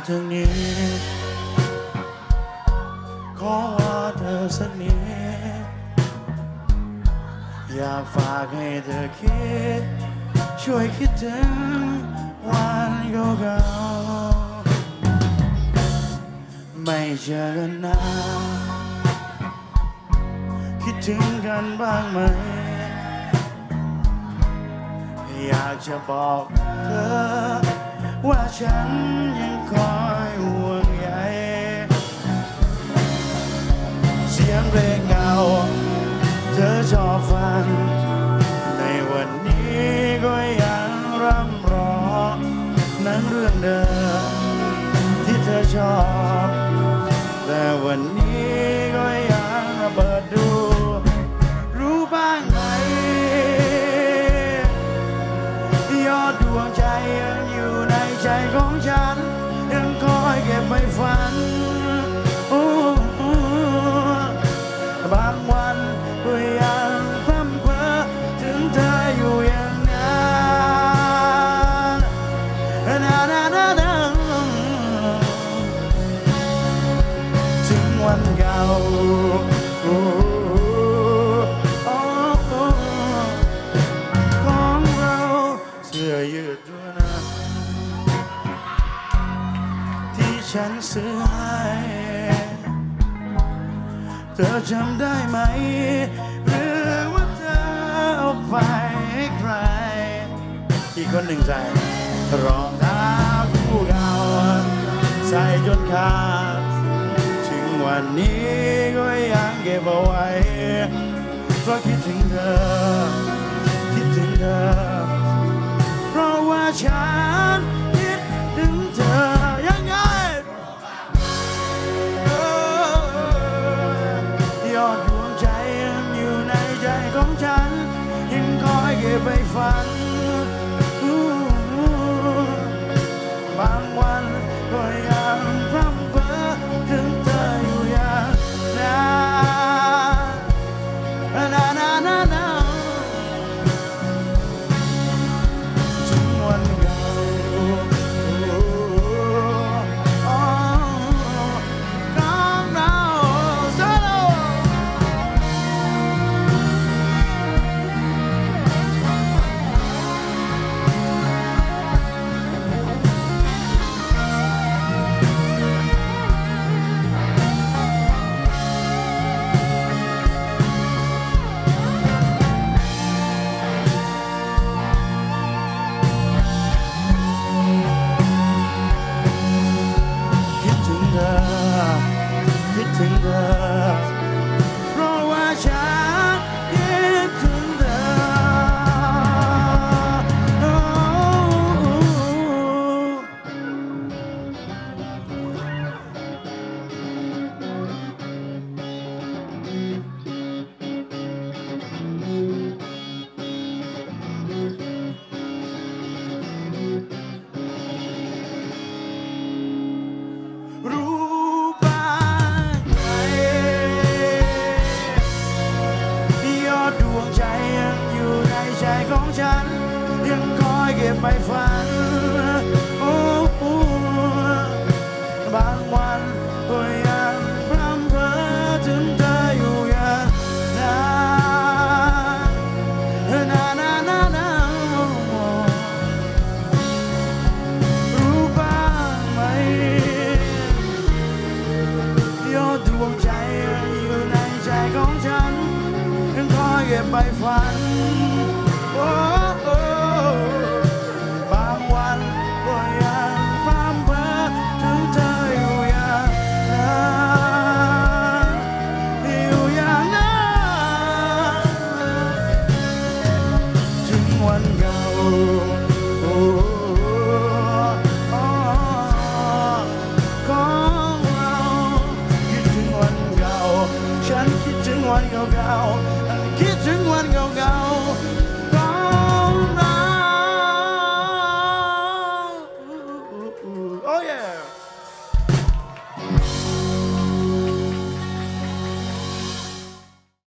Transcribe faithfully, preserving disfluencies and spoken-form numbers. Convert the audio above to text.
ทางนี้ขอว่าเธอสักนิดอยากฝากให้เธอคิดช่วยคิดถึงวันเก่าๆไม่เจอกันนานคิดถึงกันบ้างไหมอยากจะบอกเธอว่าฉันยังคอยห่วงใยเสียงเพลงเก่าเธอชอบฟังในวันนี้ก็ยังร่ำร้องนั้นเรื่องเดิมที่เธอชอบแต่วันนี้ก็ยังระเบิดดูรู้บ้างไหมยอดดวงใจยังอยู่ในใจของฉันยังคอยเก็บไปฝันบางวันก็ยังพร่ำเพ้อถึงเธออยู่อย่างนั้นถึงวันเก่าของเราเสื้อยืดตัวนั้นที่ฉันซื้อให้เธอจำได้ไหมหรือว่าเธอเอาไปให้ใครอีกคนหนึ่งใส่รองเท้าคู่เก่าใส่จนขาดถึงวันนี้ก็ยังเก็บเอาไว้เพราะคิดถึงเธอคิดถึงเธอเพราะว่าฉันคิดถึงเธอยังไงยอดดวงใจยังอยู่ในใจของฉันยังคอยเก็บไปฝันบางวันก็ยังพร่ำเพ้อถึงเธออยู่อย่างนั้นนานานานาถึงวันเก่าถึงเธอเพราะว่าฉันคิดถึงเธอของฉันยังคอยเก็บไปฝันโอ้โหบางวันก็ยังพร่ำเพ้อถึงเธออยู่อย่างนั้นนานานานารู้บ้างไหมยอดดวงใจยังอยู่ในใจของฉันยังคอยเก็บไปฝันโอ้โอ้บางวันก็ยังพร่ำเพ้อถึงเธออยู่อย่างนั้นอยู่อย่างนั้นถึงวันเก่า